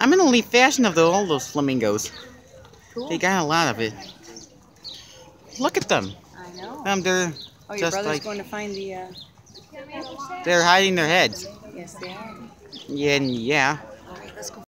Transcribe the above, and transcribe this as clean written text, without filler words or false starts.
I'm gonna leave fashion of all those flamingos. Cool. They got a lot of it. Look at them. I know. They're Oh, your just brother's like going to find the... they're hiding their heads. Yes, they are. Yeah, and yeah. All right, let's go.